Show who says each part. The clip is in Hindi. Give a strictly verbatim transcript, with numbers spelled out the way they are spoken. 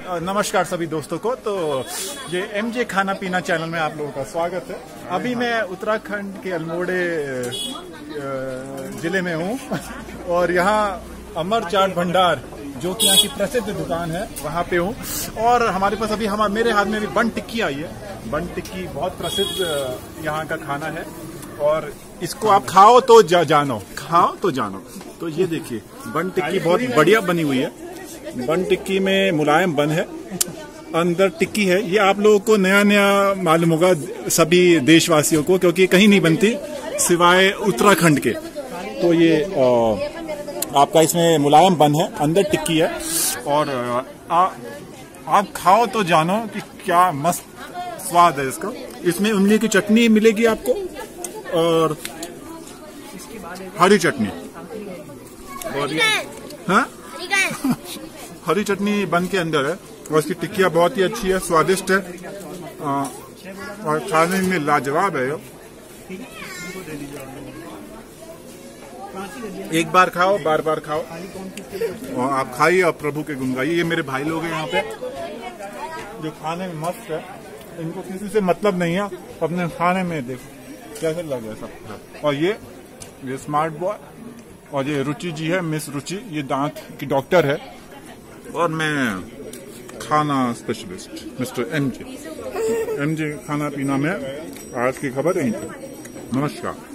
Speaker 1: नमस्कार सभी दोस्तों को। तो ये एमजे खाना पीना चैनल में आप लोगों का स्वागत है। अभी मैं उत्तराखंड के अल्मोड़े जिले में हूँ और यहाँ अमर चाट भंडार जो कि यहाँ की प्रसिद्ध दुकान है वहाँ पे हूँ। और हमारे पास अभी हमारे मेरे हाथ में भी बन टिक्की आई है। बन टिक्की बहुत प्रसिद्ध यहाँ का खाना है और इसको आप खाओ तो जा, जानो खाओ तो जानो। तो ये देखिए बन टिक्की बहुत बढ़िया बनी हुई है। बन टिक्की में मुलायम बन है, अंदर टिक्की है। ये आप लोगों को नया नया मालूम होगा सभी देशवासियों को, क्योंकि कहीं नहीं बनती सिवाय उत्तराखंड के। तो ये आ, आपका इसमें मुलायम बन है, अंदर टिक्की है और आ, आप खाओ तो जानो कि क्या मस्त स्वाद है इसका। इसमें इमली की चटनी मिलेगी आपको और हरी चटनी और ये हाँ हरी चटनी बन के अंदर है और इसकी टिक्कियाँ बहुत ही अच्छी है, स्वादिष्ट है आ, और खाने में लाजवाब है। एक बार खाओ बार बार खाओ और आप खाइए और प्रभु के गुण गाइए। ये मेरे भाई लोग हैं यहाँ पे जो खाने में मस्त है, इनको किसी से मतलब नहीं है, अपने खाने में देखो कैसे लगे सब। और ये ये स्मार्ट बॉय और ये रुचि जी है, मिस रुचि, ये दांत की डॉक्टर है और मैं खाना स्पेशलिस्ट मिस्टर एमजे। एमजे खाना पीना में आज की खबर है। नमस्कार।